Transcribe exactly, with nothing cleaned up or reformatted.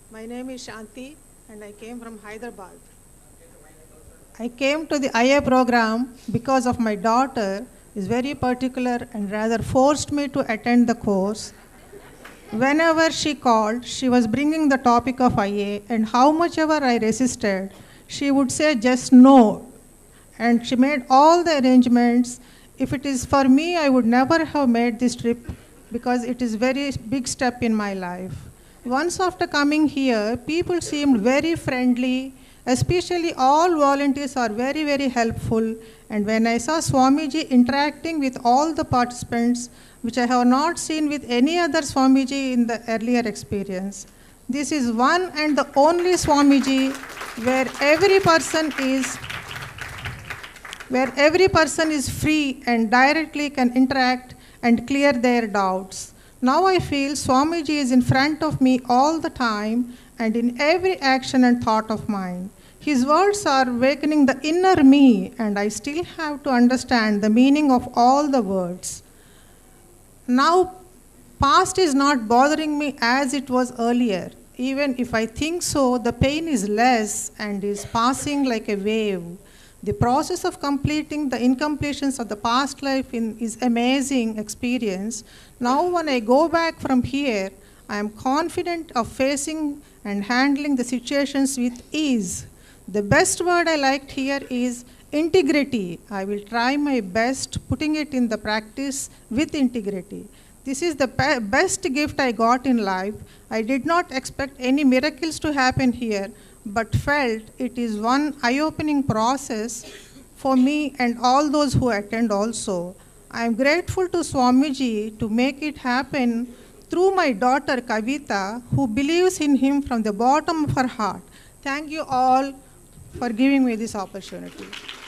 My name is Shanti and I came from Hyderabad. I came to the I A program because of my daughter is very particular and rather forced me to attend the course. Whenever she called, she was bringing the topic of I A, and how much ever I resisted, she would say just no. And she made all the arrangements. If it is for me, I would never have made this trip because it is very big step in my life. Once after coming here, people seemed very friendly, especially all volunteers are very, very helpful. And when I saw Swamiji interacting with all the participants, which I have not seen with any other Swamiji in the earlier experience, this is one and the only Swamiji where every person is where every person is free and directly can interact and clear their doubts. Now I feel Swamiji is in front of me all the time and in every action and thought of mine. His words are awakening the inner me, and I still have to understand the meaning of all the words. Now, past is not bothering me as it was earlier. Even if I think so, the pain is less and is passing like a wave. The process of completing the incompletions of the past life in, is amazing experience. Now when I go back from here, I am confident of facing and handling the situations with ease. The best word I liked here is integrity. I will try my best putting it in the practice with integrity. This is the be best gift I got in life. I did not expect any miracles to happen here, but felt it is one eye-opening process for me and all those who attend also. I am grateful to Swamiji to make it happen through my daughter Kavita, who believes in him from the bottom of her heart. Thank you all for giving me this opportunity.